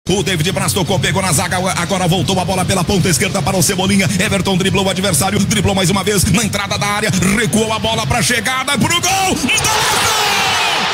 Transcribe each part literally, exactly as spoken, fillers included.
O David Braz tocou, pegou na zaga, agora voltou a bola pela ponta esquerda para o Cebolinha. Everton driblou o adversário, driblou mais uma vez na entrada da área, recuou a bola para a chegada, pro gol! Gol!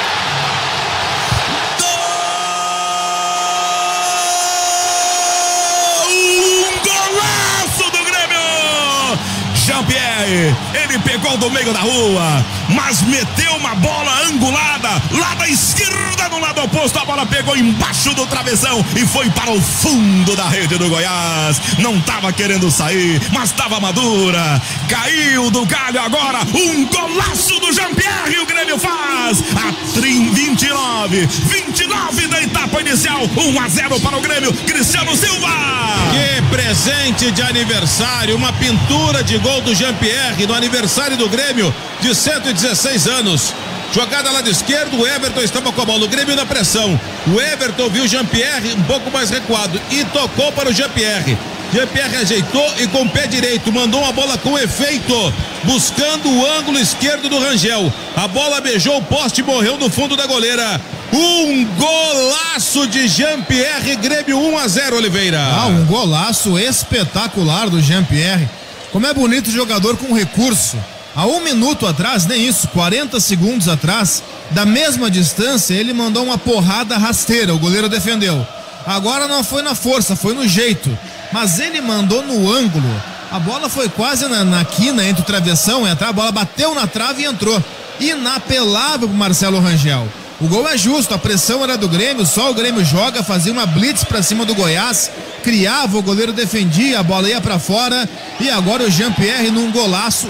Jean-Pierre, ele pegou do meio da rua, mas meteu uma bola angulada lá da esquerda, no lado oposto. A bola pegou embaixo do travessão e foi para o fundo da rede do Goiás. Não estava querendo sair, mas estava madura. Caiu do galho agora, um golaço do Jean-Pierre. O Grêmio faz a vinte e nove, vinte e nove da etapa inicial, um a zero para o Grêmio. Cristiano Silva. Que presente de aniversário, uma pintura de gol do Jean-Pierre no aniversário do Grêmio de cento e dezesseis anos. Jogada lado esquerdo, o Everton estava com a bola, o Grêmio na pressão. O Everton viu o Jean-Pierre um pouco mais recuado e tocou para o Jean-Pierre. Jean-Pierre ajeitou e com o pé direito mandou uma bola com efeito, buscando o ângulo esquerdo do Rangel. A bola beijou o poste e morreu no fundo da goleira. Um golaço de Jean-Pierre, Grêmio um a zero, Oliveira. Ah, um golaço espetacular do Jean-Pierre. Como é bonito o jogador com recurso. Há um minuto atrás, nem isso, quarenta segundos atrás, da mesma distância, ele mandou uma porrada rasteira, o goleiro defendeu. Agora não foi na força, foi no jeito, mas ele mandou no ângulo. A bola foi quase na, na quina entre o travessão e a, a bola bateu na trave e entrou. Inapelável pro Marcelo Rangel. O gol é justo, a pressão era do Grêmio, só o Grêmio joga, fazia uma blitz pra cima do Goiás, criava, o goleiro defendia, a bola ia pra fora e agora o Jean-Pierre num golaço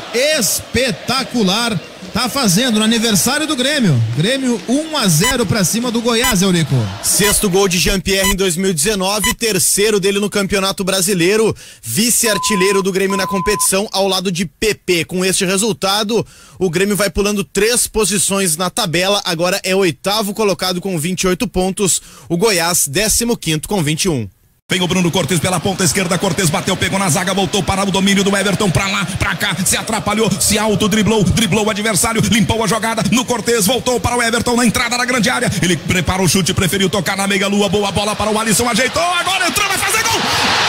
espetacular tá fazendo no aniversário do Grêmio. Grêmio um a zero pra cima do Goiás, Eurico. Sexto gol de Jean-Pierre em dois mil e dezenove, terceiro dele no Campeonato Brasileiro, vice-artilheiro do Grêmio na competição ao lado de P P. Com este resultado, o Grêmio vai pulando três posições na tabela, agora é oitavo colocado com vinte e oito pontos, o Goiás décimo quinto com vinte e um. Vem o Bruno Cortes pela ponta esquerda, Cortes bateu, pegou na zaga, voltou para o domínio do Everton, pra lá, pra cá, se atrapalhou, se auto-driblou, driblou o adversário, limpou a jogada no Cortes, voltou para o Everton na entrada da grande área, ele preparou o chute, preferiu tocar na meia-lua, boa bola para o Alisson, ajeitou, agora entrou, vai fazer gol!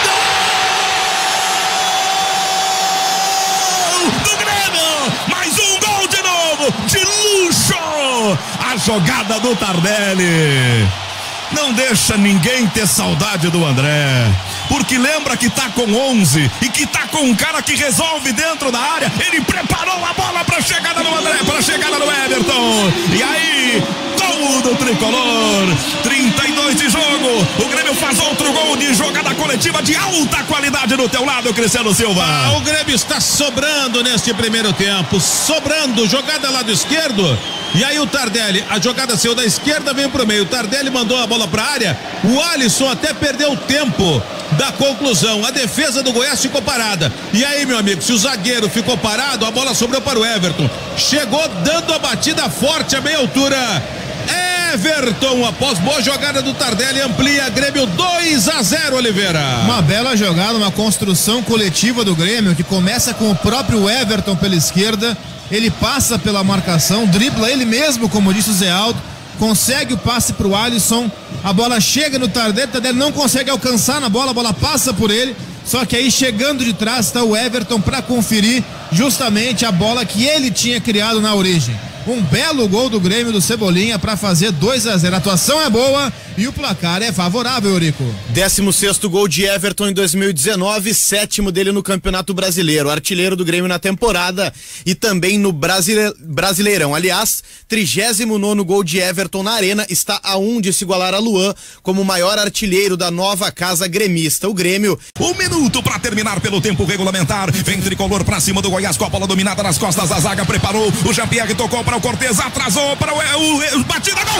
Gol do Grêmio! Mais um gol de novo, de luxo! A jogada do Tardelli. Não deixa ninguém ter saudade do André, porque lembra que tá com onze e que tá com um cara que resolve dentro da área. Ele preparou a bola para chegada do André, para chegada do Everton. E aí, gol do tricolor. trinta e dois de jogo. O Grêmio faz outro gol de jogada coletiva de alta qualidade do teu lado, Cristiano Silva. Ah, o Grêmio está sobrando neste primeiro tempo, sobrando, jogada lado esquerdo. E aí o Tardelli, a jogada saiu da esquerda, veio pro meio. O Tardelli mandou a bola pra área. O Alisson até perdeu o tempo da conclusão. A defesa do Goiás ficou parada. E aí, meu amigo, se o zagueiro ficou parado, a bola sobrou para o Everton. Chegou dando a batida forte a meia altura. Everton, após boa jogada do Tardelli, amplia Grêmio dois a zero, Oliveira. Uma bela jogada, uma construção coletiva do Grêmio, que começa com o próprio Everton pela esquerda. Ele passa pela marcação, dribla ele mesmo, como disse o Zé Aldo, consegue o passe pro Alisson, a bola chega no Tardelli, Tardelli não consegue alcançar na bola, a bola passa por ele, só que aí chegando de trás está o Everton para conferir justamente a bola que ele tinha criado na origem. Um belo gol do Grêmio do Cebolinha para fazer dois a zero. A atuação é boa e o placar é favorável, Eurico. décimo sexto gol de Everton em dois mil e dezenove, sétimo dele no Campeonato Brasileiro, artilheiro do Grêmio na temporada e também no Brasile... Brasileirão. Aliás, trigésimo nono gol de Everton na Arena, está a um de se igualar a Luan como o maior artilheiro da nova casa gremista. O Grêmio. Um minuto para terminar pelo tempo regulamentar. Vem tricolor para cima do Goiás, com a bola dominada nas costas da zaga, preparou. O Jean-Pierre tocou para o Cortes, atrasou para o, o, o batida, gol!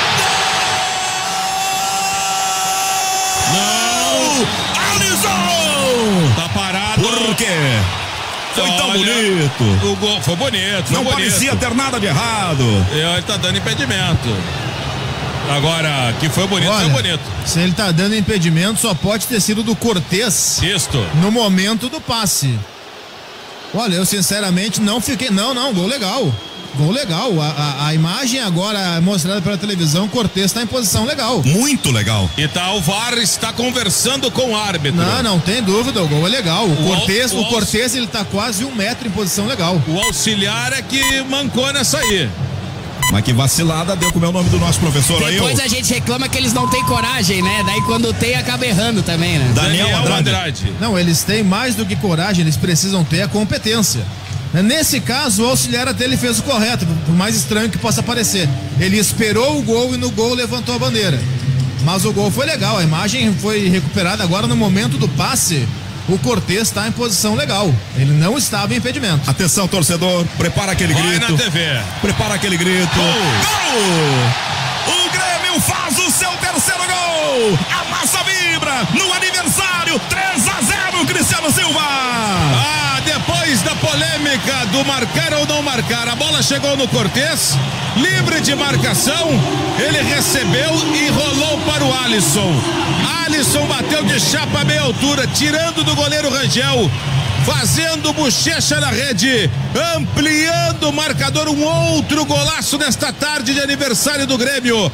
Não! Alisson! Tá parado. Por quê? Foi tão Olha, bonito. O gol foi bonito. Foi Não bonito. parecia ter nada de errado. Ele tá dando impedimento. Agora, que foi bonito, Olha, foi bonito. Se ele tá dando impedimento, só pode ter sido do Cortes. Isto. No momento do passe. Olha, eu sinceramente não fiquei. Não, não, gol legal. Gol legal. A, a, a imagem agora mostrada pela televisão, o Cortez está em posição legal. Muito legal. E tá, o V A R está conversando com o árbitro. Não, não tem dúvida, o gol é legal. O, O Cortez, au- o o Cortez, ele tá quase um metro em posição legal. O auxiliar é que mancou nessa aí. Mas que vacilada, deu como é o nome do nosso professor aí. Depois o a gente reclama que eles não têm coragem, né? Daí quando tem, acaba errando também, né? Daniel Daniel Andrade. Andrade. Não, eles têm mais do que coragem, eles precisam ter a competência. Nesse caso, o auxiliar até ele fez o correto, por mais estranho que possa parecer. Ele esperou o gol e no gol levantou a bandeira. Mas o gol foi legal, a imagem foi recuperada agora no momento do passe. O Cortez está em posição legal. Ele não estava em impedimento. Atenção, torcedor, prepara aquele Vai grito. na T V. Prepara aquele grito. Gol! O Grêmio faz o seu terceiro gol. A massa vibra no aniversário. três a zero, Cristiano Silva. Ah, depois da polêmica do marcar ou não marcar, a bola chegou no Cortez, livre de marcação, ele recebeu e rolou para o Alisson. Alisson bateu de chapa a meia altura, tirando do goleiro Rangel, fazendo bochecha na rede, ampliando o marcador, um outro golaço nesta tarde de aniversário do Grêmio.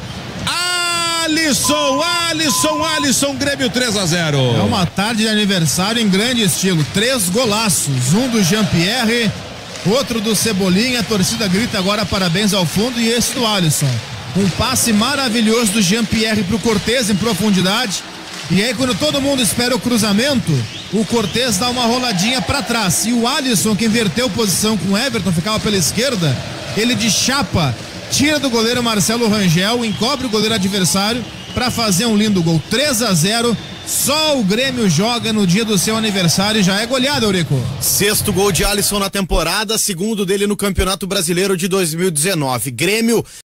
Alisson, Alisson, Alisson, Grêmio três a zero. É uma tarde de aniversário em grande estilo. Três golaços, um do Jean-Pierre, outro do Cebolinha. A torcida grita agora parabéns ao fundo e esse do Alisson. Um passe maravilhoso do Jean-Pierre pro Cortez em profundidade. E aí quando todo mundo espera o cruzamento, o Cortez dá uma roladinha para trás. E o Alisson, que inverteu posição com o Everton, ficava pela esquerda, ele de chapa tira do goleiro Marcelo Rangel, encobre o goleiro adversário para fazer um lindo gol. Três a zero. Só o Grêmio joga no dia do seu aniversário e já é goleado, Eurico. Sexto gol de Alisson na temporada, segundo dele no Campeonato Brasileiro de dois mil e dezenove. Grêmio